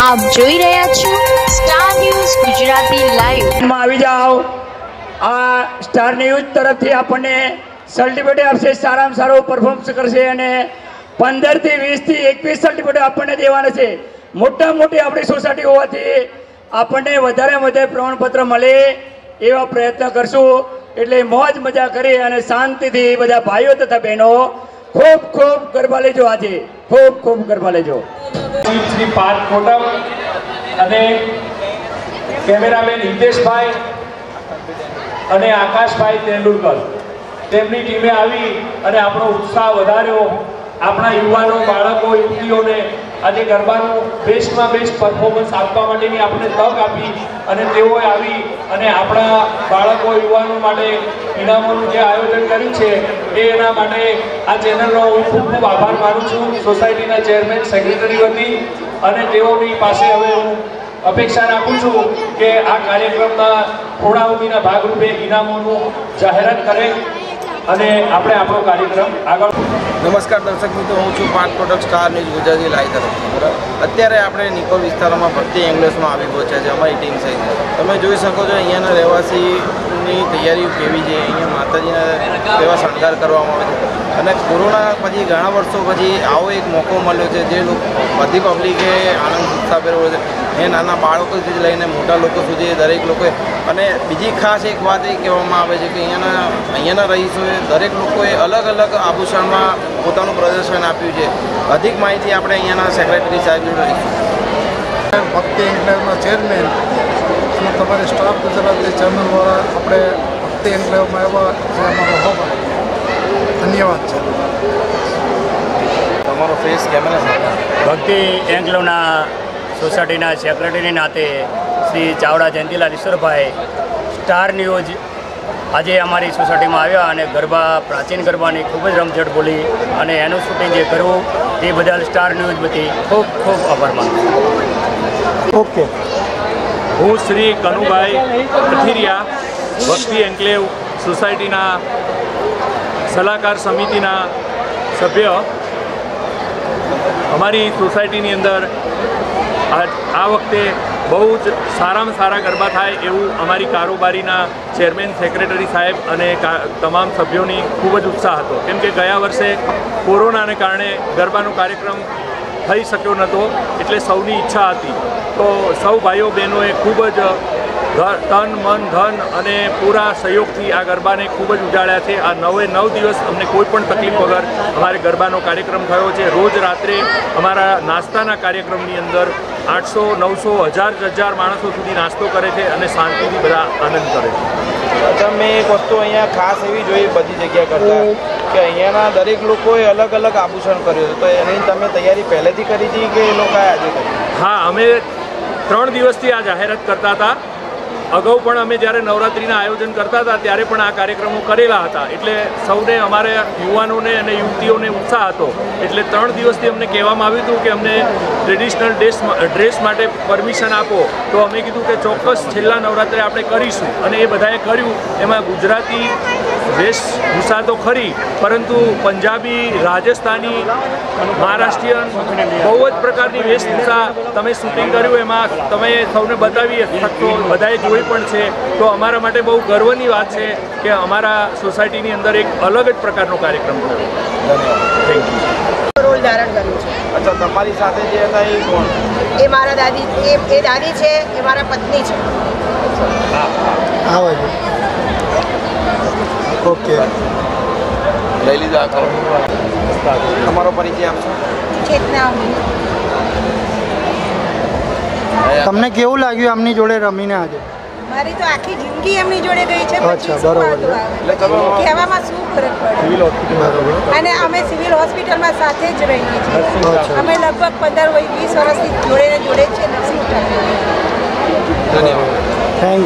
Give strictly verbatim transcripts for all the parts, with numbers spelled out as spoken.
આપ જોઈ રહ્યા છો સ્ટાર ન્યૂઝ ગુજરાતી લાઈવ માં આવી જાઓ। આ સ્ટાર ન્યૂઝ તરફથી આપણને સર્ટિફિકેટ આપશે, સારામાં સારું પરફોર્મન્સ કરશે અને પંદર થી વીસ થી એકવીસ સર્ટિફિકેટ આપણને દેવાના છે। મોટા મોટી આપણી સોસાયટી હોવાથી આપણને વધારે વધારે પ્રમાણપત્ર મળે એવા પ્રયત્ન કરશું। એટલે મોજ મજા કરી અને શાંતિથી બધા ભાઈઓ તથા બહેનો ખૂબ ખૂબ ગરબા લેજો, આજે ખૂબ ખૂબ ગરબા લેજો। શ્રી પાર્થ કોટમ અને કેમેરામેન હિતેશભાઈ અને આકાશભાઈ તેંડુલકર તેમની ટીમે આવી અને આપણો ઉત્સાહ વધાર્યો। આપણા યુવાનો બાળકો યુવતીઓને આજે ગરબાનું બેસ્ટમાં બેસ્ટ પરફોર્મન્સ આપવા માટેની આપણે તક આપી અને તેઓએ આવી અને આપણા બાળકો યુવાનો માટે ઇનામોનું જે આયોજન કર્યું છે એ એના માટે આ ચેનલનો હું ખૂબ ખૂબ આભાર માનું છું સોસાયટીના ચેરમેન સેક્રેટરી વતી। અને તેઓની પાસે હવે હું અપેક્ષા રાખું છું કે આ કાર્યક્રમના ખોડાવણીના ભાગરૂપે ઇનામોનું જાહેરાત કરે અને આપણે આપણો કાર્યક્રમ આગળ। નમસ્કાર દર્શક મિત્રો, હું છું Parth Kotak, star news Gujarati live તરફથી। બરાબર, અત્યારે આપણે નિકોલ વિસ્તારમાં ભક્તિ એંગ્લેસમાં આવી પહોંચ્યા છે અમારી ટીમ સહિત। તમે જોઈ શકો છો અહીંયાના રહેવાસીની તૈયારીઓ કેવી છે, અહીંયા માતાજીના કેવા શણગાર કરવામાં આવે છે। અને કોરોના પછી ઘણા વર્ષો પછી આવો એક મોકો મળ્યો છે જે લોકો બધી પબ્લિકે આનંદ ઉત્સાહભેર હોય છે, એ નાના બાળકોથી લઈને મોટા લોકો સુધી દરેક લોકોએ। અને બીજી ખાસ એક વાત એ કહેવામાં આવે છે કે અહીંયાના અહીંયાના રહીશોએ દરેક લોકોએ અલગ અલગ આભૂષણમાં પોતાનું પ્રદર્શન આપ્યું છે। અધિક માહિતી આપણે અહીંયાના સેક્રેટરી સાહેબ જોડે લઈશું। ભક્તિ એન્કલેવના ચેરમેન અને તમારી સ્ટાફ ગુજરાતી ચેનલવાળા આપણે ભક્તિ એન્કલેવમાં આવ્યા છે, અમારો હોવા ધન્યવાદ છે। તમારો ફેસ કેમેરા સાથે ભક્તિ એન્કલેવના સોસાયટીના સેક્રેટરીના નાતે શ્રી ચાવડા જયંતિલાલ ઈશ્વરભાઈ સ્ટાર ન્યૂઝ આજે અમારી સોસાયટીમાં આવ્યા અને ગરબા પ્રાચીન ગરબાની ખૂબ જ રમઝટ બોલી અને એનું શૂટિંગ જે કરવું તે બદલ સ્ટાર ન્યૂઝ વતી ખૂબ ખૂબ આભાર માનું છું। ઓકે, હું શ્રી કનુભાઈ કથિરિયા ભક્તિ એન્કલેવ સોસાયટીના સલાહકાર સમિતિના સભ્ય। અમારી સોસાયટીની અંદર આ વખતે બહુ જ સારામાં સારા ગરબા થાય એવું અમારી કારોબારીના ચેરમેન સેક્રેટરી સાહેબ અને તમામ સભ્યોની ખૂબ જ ઉત્સાહ હતો, કેમ કે ગયા વર્ષે કોરોનાને કારણે ગરબાનો કાર્યક્રમ થઈ શક્યો નહોતો, એટલે સૌની ઈચ્છા હતી તો સૌ ભાઈઓ બહેનોએ ખૂબ જ તન મન ધન અને પૂરા સહયોગથી આ ગરબાને ખૂબ જ ઉજાળ્યા છે। આ નવે નવ દિવસ અમને કોઈ પણ તકલીફ વગર અમારે ગરબાનો કાર્યક્રમ થયો છે। રોજ રાત્રે અમારા નાસ્તાના કાર્યક્રમની અંદર આઠસો નવસો હજાર હજાર માણસો સુધી નાસ્તો કરે છે અને શાંતિથી બધા આનંદ કરે છે। તમે એક વસ્તુ અહીંયા ખાસ એવી જોઈ બધી જગ્યા કરતાં કે અહીંયાના દરેક લોકોએ અલગ અલગ આભૂષણ કર્યું હતું, તો એની તમે તૈયારી પહેલેથી કરી હતી કે એ લોકોએ આજે કરી? હા, અમે ત્રણ દિવસથી આ જાહેરાત કરતા હતા। અગાઉ પણ અમે જ્યારે નવરાત્રિના આયોજન કરતા હતા ત્યારે પણ આ કાર્યક્રમો કરેલા હતા, એટલે સૌને અમારે યુવાનોને અને યુવતીઓને ઉત્સાહ હતો, એટલે ત્રણ દિવસથી અમને કહેવામાં આવ્યું હતું કે અમને ટ્રેડિશનલ ડ્રેસ ડ્રેસ માટે પરમિશન આપો, તો અમે કીધું કે ચોક્કસ છેલ્લા નવરાત્રે આપણે કરીશું અને એ બધાએ કર્યું। એમાં ગુજરાતી વેશભૂષા તો ખરી, પરંતુ પંજાબી, રાજસ્થાની, મહારાષ્ટ્રીયન બહુ જ પ્રકારની વેશભૂષા તમે શૂટિંગ કર્યું, એમાં તમે સૌને બતાવી શકશો, બધાએ જોઈ પણ છે। તો અમારા માટે બહુ ગર્વની વાત છે કે અમારા સોસાયટીની અંદર એક અલગ જ પ્રકારનો કાર્યક્રમ થયો। Thank you. રોલ ધારણ કર્યું છે। અચ્છા, તમારી સાથે જે હતા એ કોણ? એ મારા દાદી, એ એ દાદી છે, એ મારા પત્ની છે। આવે છે। ઓકે, લઈ લીધા કરો। તમારો પરિચય આપશો? ચેતના। તમને કેવું લાગ્યું આમની જોડે રમીને આજે? મારી તો આખી જિંદગી એમની જોડે ગઈ છે। અચ્છા, બરોબર છે। કહેવામાં શું ફરક પડે? અને અમે સિવિલ હોસ્પિટલમાં સાથે જ રહીએ છીએ। અમે લગભગ પંદર વીસ વર્ષથી જોડે ને જોડે જ છે નર્સિંગ સ્ટાફ। ધન્યવાદ, થેન્ક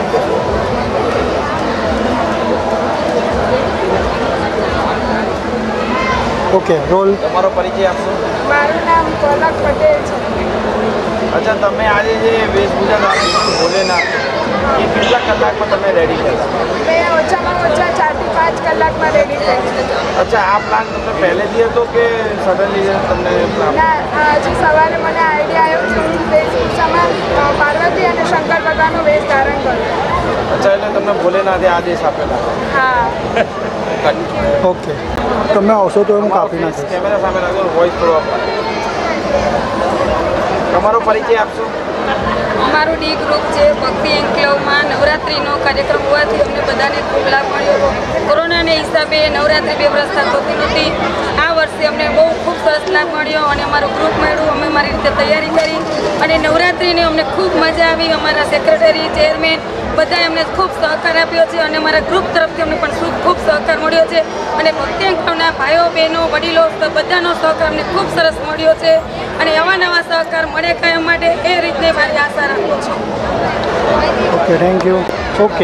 ઓકે, રોલ। તમારો પરિચય આપશો? મારું નામ પલક પટેલ છે। અચ્છા, તમે આજે જે વેશભૂષા ધારણ ભોલેનાથ એ કેટલા કલાકમાં તમે રેડી થયા? મેં ઓછામાં ઓછા ચારથી પાંચ કલાકમાં રેડી થઈ. અચ્છા, આ પ્લાન તમને પહેલેથી હતો કે સડનલી તમને પ્લાન? ના હજી સવારે મને આઈડિયા આવ્યો છે હું વેશભૂષામાં પાર્વતી અને શંકર ભગવાનનો વેશ ધારણ કરું. અચ્છા, એટલે તમને ભોલેનાથે આદેશ આપેલા? હા. ઓકે, તમે આવશો તો હું કાપી નાખીશ. કેમેરા સામે રાખો, વોઇસ થોડો આપો. તમારો પરિચય આપશો? અમારું ડી ગ્રુપ છે ભક્તિ એન્કલેવમાં નવરાત્રિનો કાર્યક્રમ હોવાથી અમને બધાને ખૂબ લાભ મળ્યો. કોરોનાને હિસાબે નવરાત્રિ બે વ્યવસ્થા થતી નહોતી. આ વર્ષે અમને બહુ ખૂબ સરસ લાભ મળ્યો અને અમારું ગ્રુપ મળ્યું. અમે મારી રીતે તૈયારી કરી અને નવરાત્રિને અમને ખૂબ મજા આવી. અમારા સેક્રેટરી, ચેરમેન બધાએ અમને ખૂબ સહકાર આપ્યો છે અને અમારા ગ્રુપ તરફથી અમને પણ ખૂબ ખૂબ સહકાર મળ્યો છે અને ભક્તિ એન્કલેવના ભાઈઓ, બહેનો, વડીલો બધાનો સહકાર અમને ખૂબ સરસ મળ્યો છે અને આવા નવા સહકાર મળે કાયમ માટે એ રીતની મારી આશા રાખું છું. Okay, thank you. Okay.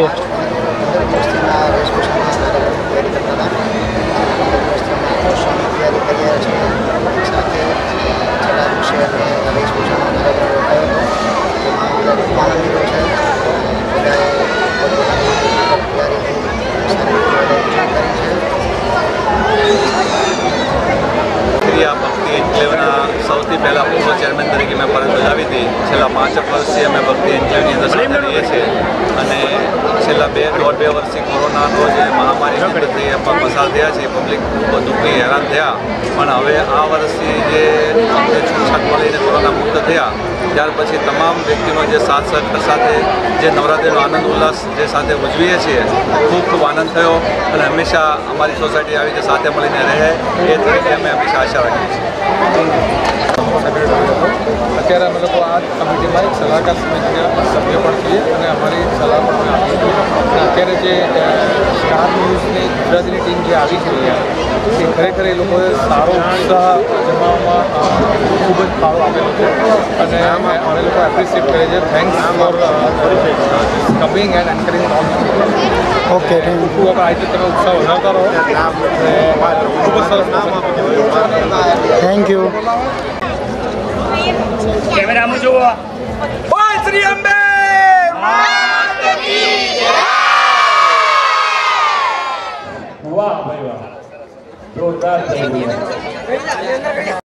Bhakti એન્કલેવના સૌથી પહેલાં પૂર્વ ચેરમેન તરીકે મેં ફરજ બજાવી હતી. છેલ્લા પાંચ વર્ષથી અમે ભક્તિ એન્કલેવની અંદર સાથે રહીએ છીએ અને છેલ્લા બે દોઢ બે વર્ષથી કોરોનાનો જે મહામારીની અંદરથી એમાં પસાર થયા છે. પબ્લિક ખૂબ દુઃખી હેરાન થયા, પણ હવે આ વર્ષથી જે અમને છૂટછાટ મળીને કોરોના મુક્ત થયા ત્યાર પછી તમામ વ્યક્તિનો જે સાથ સહકાર સાથે જે નવરાત્રિનો આનંદ ઉલ્લાસ જે સાથે ઉજવીએ છીએ ખૂબ ખૂબ આનંદ થયો અને હંમેશા અમારી સોસાયટી આવી રીતે સાથે મળીને રહે એ તરીકે અમે હંમેશા આશા રાખીએ છીએ. અત્યારે અમે લોકો આ કમિટીમાં એક સલાહકાર સમિતિના સભ્ય પણ છીએ અને અમારી સલાહ પણ આપીએ છીએ. અને અત્યારે જે સ્ટાર ન્યૂઝની ગુજરાતીની ટીમ જે આવી છે અહીંયા એ ખરેખર એ લોકોએ સારો ઉત્સાહ જમાવવામાં ખૂબ જ ફાળો આપેલો છે અને અમે લોકો એપ્રિશિએટ કરીએ છીએ. Thanks for coming and encouraging all. Okay, thank you. ખૂબ આ રીતે તમે ઉત્સાહ વધારતા રહો અને ખૂબ જ સરસ. Thank you. કેમેરામાં જુઓ. બોલ શ્રી અંબે વાહ ભાઈ વાહ, જોરદાર થઈ ગયું.